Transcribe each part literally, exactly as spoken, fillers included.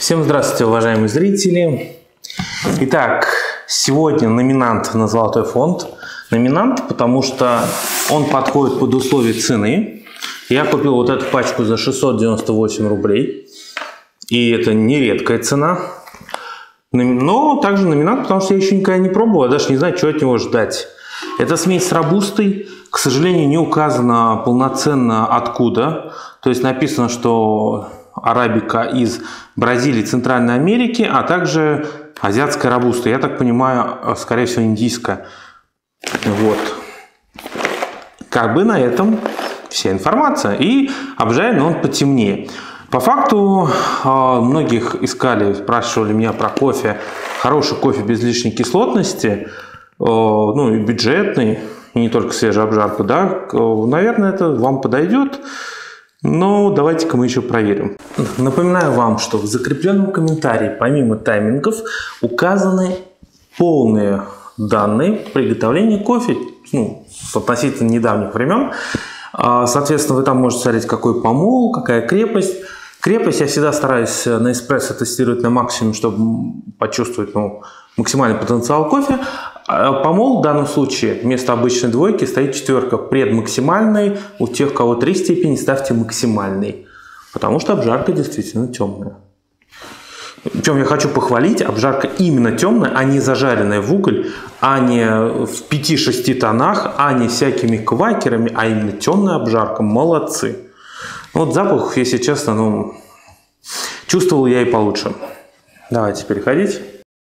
Всем здравствуйте, уважаемые зрители. Итак, сегодня номинант на Золотой фонд. Номинант, потому что он подходит под условия цены. Я купил вот эту пачку за шестьсот девяносто восемь рублей. И это не редкая цена. Но также номинант, потому что я еще никогда не пробовал, я даже не знаю, что от него ждать. Это смесь с робустой. К сожалению, не указано полноценно откуда. То есть написано, что арабика из Бразилии, Центральной Америки, а также азиатская робуста. Я так понимаю, скорее всего, индийская. Вот. Как бы на этом вся информация. И обжарен он потемнее. По факту, многих искали, спрашивали меня про кофе. Хороший кофе без лишней кислотности, ну и бюджетный, и не только свежая обжарка, да. Наверное, это вам подойдет. Но давайте-ка мы еще проверим. Напоминаю вам, что в закрепленном комментарии помимо таймингов указаны полные данные приготовления кофе, ну, с относительно недавних времен. Соответственно, вы там можете смотреть, какой помол, какая крепость. Крепость я всегда стараюсь на эспрессо тестировать на максимум, чтобы почувствовать ну, максимальный потенциал кофе. Помол в данном случае вместо обычной двойки стоит четверка, предмаксимальный. У тех, у кого три степени, ставьте максимальный, потому что обжарка действительно темная. Причем я хочу похвалить, обжарка именно темная, а не зажаренная в уголь, а не в пяти-шести тонах, а не всякими квакерами, а именно темная обжарка. Молодцы. Вот запах, если честно, ну, чувствовал я и получше. Давайте переходить.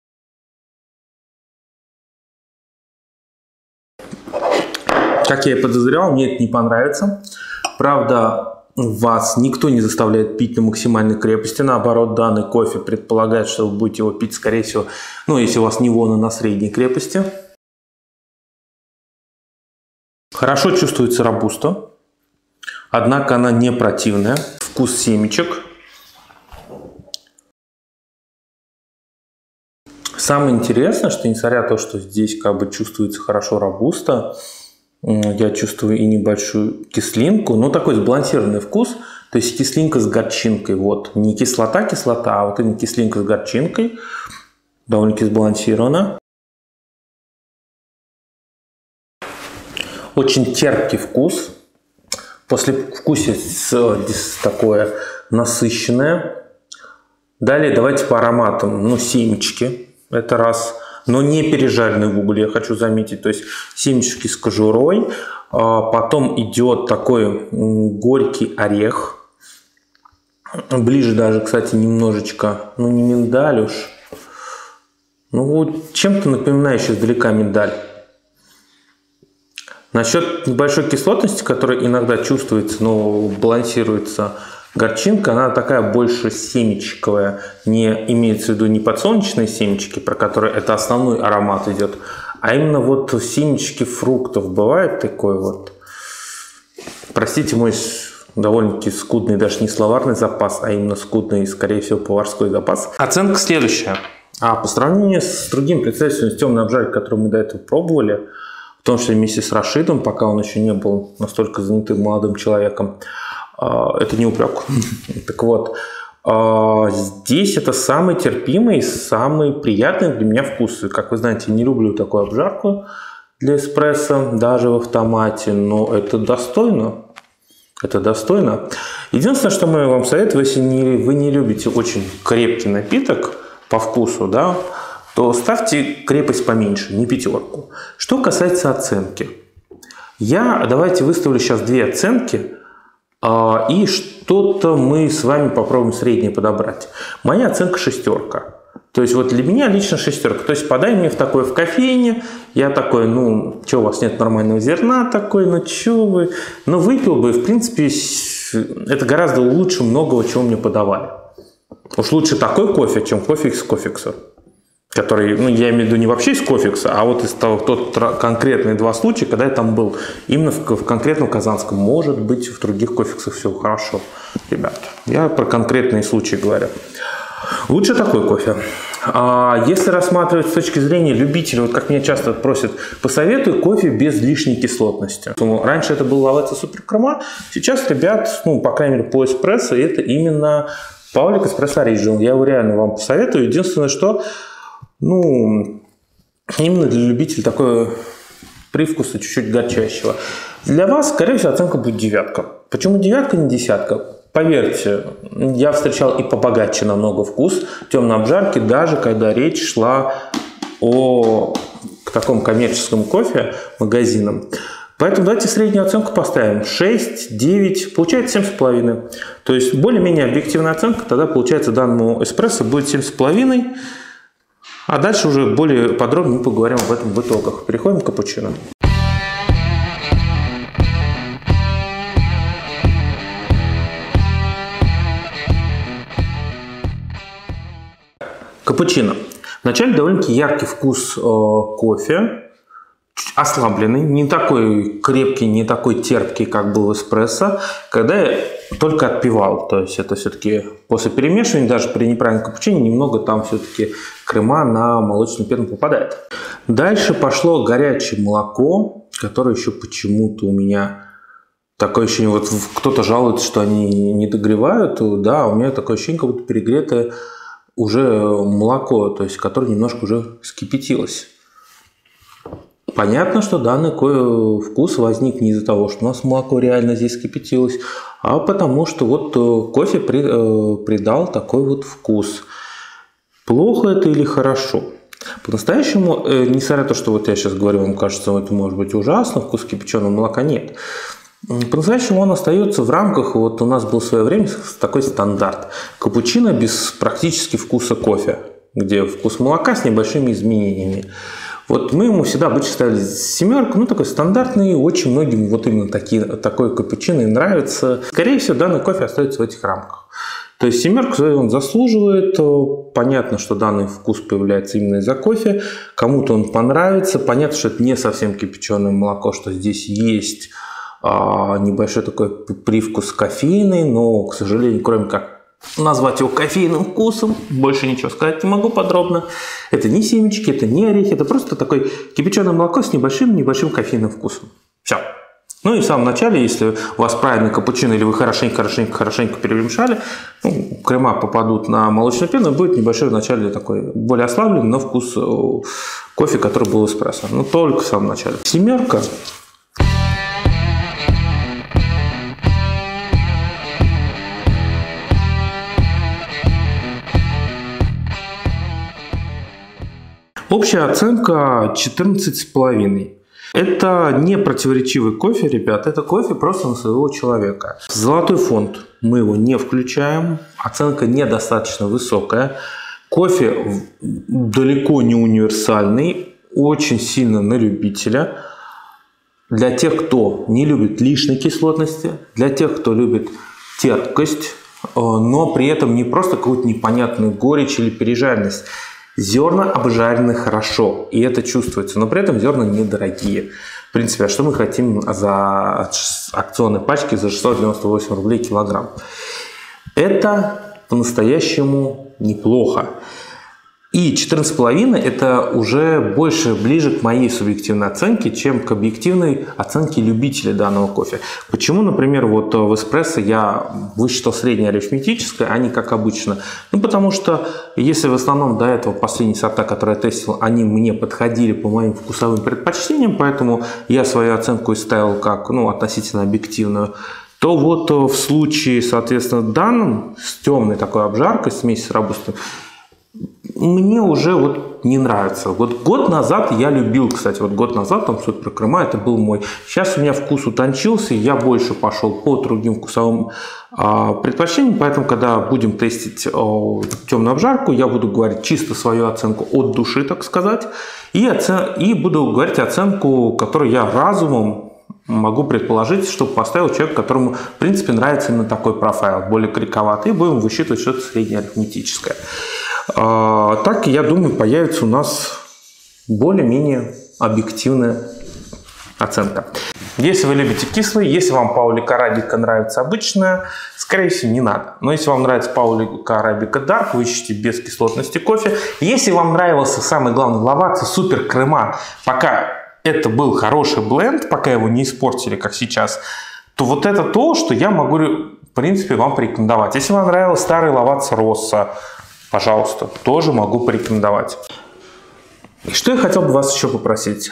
Как я и подозревал, мне это не понравится. Правда, вас никто не заставляет пить на максимальной крепости. Наоборот, данный кофе предполагает, что вы будете его пить, скорее всего, ну, если у вас не вон, а на средней крепости. Хорошо чувствуется робуста. Однако она не противная. Вкус семечек. Самое интересное, что несмотря на то, что здесь как бы чувствуется хорошо робуста, я чувствую и небольшую кислинку, но такой сбалансированный вкус. То есть кислинка с горчинкой. Вот. Не кислота-кислота, а вот именно кислинка с горчинкой. Довольно-таки сбалансирована. Очень терпкий вкус. После вкуса такое насыщенное. Далее давайте по ароматам. Ну, семечки. Это раз. Но не пережаренный в угле, я хочу заметить. То есть семечки с кожурой. Потом идет такой горький орех. Ближе даже, кстати, немножечко. Ну, не миндаль уж. Ну, вот чем-то напоминающий издалека миндаль. Насчет небольшой кислотности, которая иногда чувствуется, но балансируется горчинка, она такая больше семечковая. Не имеется в виду не подсолнечные семечки, про которые это основной аромат идет, а именно вот семечки фруктов. Бывает такой вот. Простите мой довольно-таки скудный, даже не словарный запас, а именно скудный, скорее всего, поварской запас. Оценка следующая. А по сравнению с другим представителем темной обжарки, которую мы до этого пробовали, в том числе вместе с Рашидом, пока он еще не был настолько занятым молодым человеком, это не упрек. Так вот, здесь это самый терпимый, самый приятный для меня вкус. Как вы знаете, я не люблю такую обжарку для эспрессо, даже в автомате, но это достойно. Это достойно. Единственное, что мы вам советуем, если не, вы не любите очень крепкий напиток по вкусу, да, то ставьте крепость поменьше, не пятерку. Что касается оценки. Я, давайте выставлю сейчас две оценки. И что-то мы с вами попробуем среднее подобрать. Моя оценка шестерка. То есть вот для меня лично шестерка. То есть подай мне в такое в кофейне. Я такой, ну, что у вас нет нормального зерна такой, ну, что вы. Ну, выпил бы, в принципе, это гораздо лучше многого, чего мне подавали. Уж лучше такой кофе, чем кофе из кофекса. Который, ну, я имею в виду не вообще из кофекса, а вот из того, тот конкретные два случая, когда я там был. Именно в, в конкретном казанском. Может быть, в других кофексах все хорошо, ребят. Я про конкретные случаи говорю. Лучше такой кофе. А если рассматривать с точки зрения любителей, вот как меня часто просят, посоветуй кофе без лишней кислотности. Раньше это был Лавеца Суперкрема, сейчас, ребят, ну, по крайней мере, по эспрессо, это именно Паулик Эспрессо Original. Я его реально вам посоветую. Единственное, что, ну, именно для любителей такой привкуса чуть-чуть горчащего. Для вас, скорее всего, оценка будет девятка. Почему девятка, не десятка? Поверьте, я встречал и побогаче намного вкус темной обжарки, даже когда речь шла о таком коммерческом кофе магазинам. Поэтому давайте среднюю оценку поставим. шесть, девять, получается семь с половиной. То есть более-менее объективная оценка, тогда получается данному эспрессо будет семь с половиной. А дальше уже более подробно мы поговорим об этом в итогах. Переходим к капучино. Капучино. Вначале довольно-таки яркий вкус э, кофе, ослабленный, не такой крепкий, не такой терпкий, как был в эспрессо, когда я только отпивал. То есть это все-таки после перемешивания, даже при неправильном капучино, немного там все-таки крема на молочную пену попадает. Дальше пошло горячее молоко, которое еще почему-то у меня такое ощущение, вот кто-то жалуется, что они не догревают, да, у меня такое ощущение, как будто перегретое уже молоко, то есть которое немножко уже вскипятилось. Понятно, что данный вкус возник не из-за того, что у нас молоко реально здесь вскипятилось, а потому что вот кофе придал такой вот вкус. Плохо это или хорошо? По-настоящему, несмотря на то, что вот я сейчас говорю, вам кажется, это может быть ужасно, вкус кипяченого молока нет. По-настоящему он остается в рамках, вот у нас был в свое время такой стандарт. Капучино без практически вкуса кофе, где вкус молока с небольшими изменениями. Вот мы ему всегда обычно ставили семерку, ну такой стандартный, очень многим вот именно такие, такой капучино и нравится. Скорее всего, данный кофе остается в этих рамках. То есть семерку свою он заслуживает. Понятно, что данный вкус появляется именно из-за кофе. Кому-то он понравится. Понятно, что это не совсем кипяченое молоко, что здесь есть небольшой такой привкус кофейный, но, к сожалению, кроме как назвать его кофейным вкусом, больше ничего сказать не могу подробно. Это не семечки, это не орехи, это просто такое кипяченое молоко с небольшим-небольшим кофейным вкусом. Все. Ну и в самом начале, если у вас правильный капучино или вы хорошенько-хорошенько-хорошенько перемешали, ну, крема попадут на молочную пену, будет небольшой в начале такой более ослабленный, но вкус кофе, который был эспрессо. Но только в самом начале. Семерка. Общая оценка четырнадцать с половиной. Это не противоречивый кофе, ребят, это кофе просто на своего человека. Золотой фонд мы его не включаем, оценка недостаточно высокая. Кофе далеко не универсальный, очень сильно на любителя. Для тех, кто не любит лишней кислотности, для тех, кто любит терпкость, но при этом не просто какую-то непонятную горечь или пережаренность. Зерна обжарены хорошо, и это чувствуется, но при этом зерна недорогие. В принципе, а что мы хотим за акционной пачки за шестьсот девяносто восемь рублей килограмм? Это по-настоящему неплохо. И четырнадцать с половиной это уже больше ближе к моей субъективной оценке, чем к объективной оценке любителей данного кофе. Почему, например, вот в эспрессо я высчитал среднее арифметическое, а не как обычно? Ну, потому что если в основном до этого последние сорта, которые я тестил, они мне подходили по моим вкусовым предпочтениям, поэтому я свою оценку ставил как, ну, относительно объективную, то вот в случае, соответственно, данным с темной такой обжаркой, смеси с робустным, мне уже вот не нравится. Вот год назад я любил, кстати, вот год назад там суд про Крыма, это был мой. Сейчас у меня вкус утончился, я больше пошел по другим вкусовым а, предпочтениям, поэтому, когда будем тестить а, темную обжарку, я буду говорить чисто свою оценку от души, так сказать, и, оцен... и буду говорить оценку, которую я разумом могу предположить, чтобы поставил человек, которому, в принципе, нравится именно такой профайл, более криковатый, и будем высчитывать что-то среднеарифметическое. А, так, я думаю, появится у нас более-менее объективная оценка. Если вы любите кислый, если вам Паулик Арабика нравится обычная, скорее всего, не надо. Но если вам нравится Паулик Арабика Дарк, вы ищете без кислотности кофе. Если вам нравился, самый главный, Лаваца Супер Крема, пока это был хороший бленд, пока его не испортили, как сейчас, то вот это то, что я могу принципе, вам порекомендовать. Если вам нравился старый Lavazza Rosso, пожалуйста, тоже могу порекомендовать. И что я хотел бы вас еще попросить.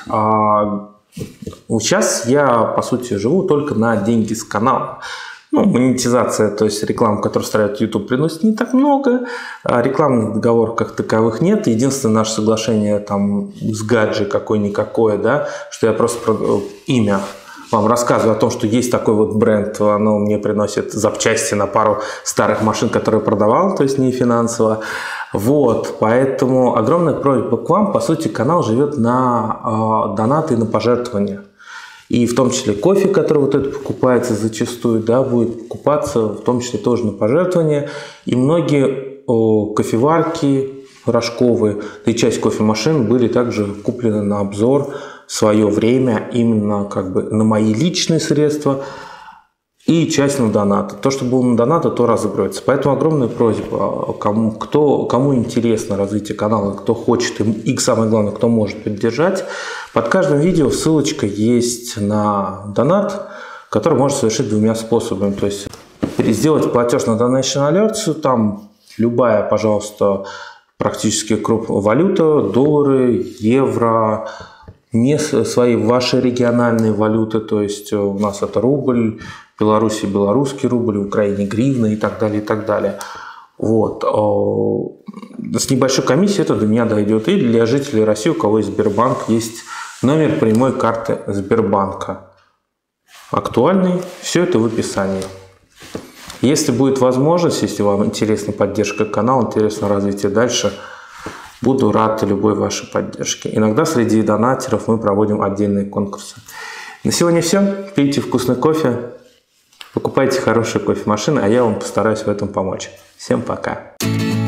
Сейчас я, по сути, живу только на деньги с канала. Ну, монетизация, то есть реклама, которую ставит YouTube, приносит не так много. Рекламных договоров как таковых нет. Единственное наше соглашение там с гаджи какое-никакое, да, что я просто про имя вам рассказываю о том, что есть такой вот бренд, оно мне приносит запчасти на пару старых машин, которые продавал, то есть не финансово. Вот, поэтому огромная просьба к вам. По сути, канал живет на э, донаты и на пожертвования. И в том числе кофе, который вот это покупается зачастую, да, будет покупаться в том числе тоже на пожертвования. И многие о, кофеварки рожковые, да и часть кофемашин были также куплены на обзор в свое время именно как бы на мои личные средства и часть на донаты. То, что было на донаты, то разыгрывается. Поэтому огромная просьба, кому, кто, кому интересно развитие канала, кто хочет и самое главное, кто может поддержать. Под каждым видео ссылочка есть на донат, который можно совершить двумя способами. То есть сделать платеж на Donation Alerts, там любая, пожалуйста, практически крупная валюта, доллары, евро, не свои ваши региональные валюты, то есть у нас это рубль, в Беларуси белорусский рубль, в Украине гривна и так далее, и так далее. Вот. С небольшой комиссией это до меня дойдет. И для жителей России, у кого есть Сбербанк, есть номер прямой карты Сбербанка. Актуальный. Все это в описании. Если будет возможность, если вам интересна поддержка канала, интересно развитие дальше, буду рад любой вашей поддержке. Иногда среди донатеров мы проводим отдельные конкурсы. На сегодня все. Пейте вкусный кофе. Покупайте хорошие кофемашины, а я вам постараюсь в этом помочь. Всем пока!